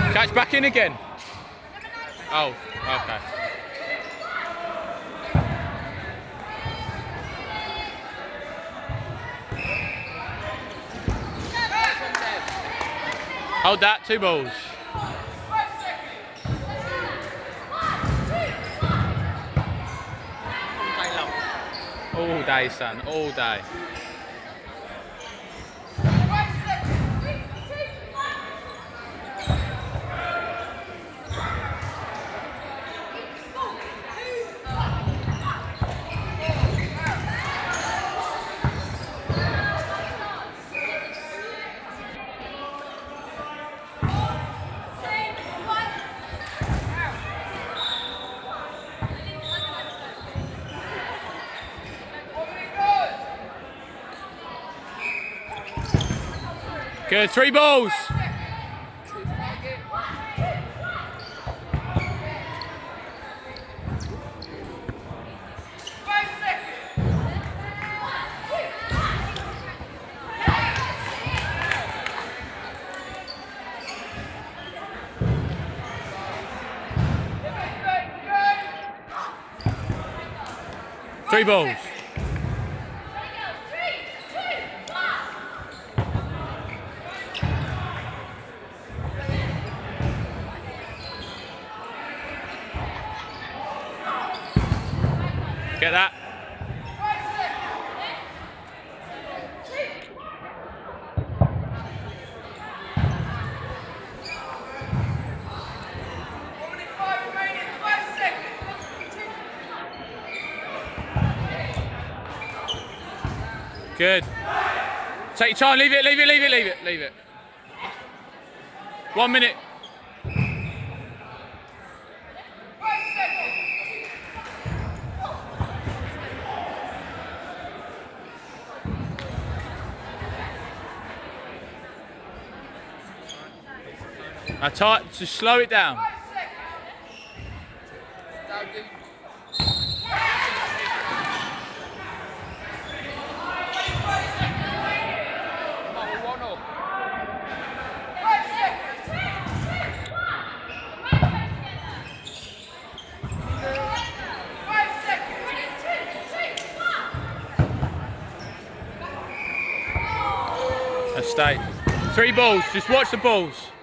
Catch back in again. Oh, okay. Hold that, 2 balls. All day, son, all day. Good, 3 balls. Three balls. Get that. Good. Take your time, leave it, leave it, leave it, leave it, leave it. 1 minute. Now tight, just slow it down. Stay. 3 balls, just watch the balls.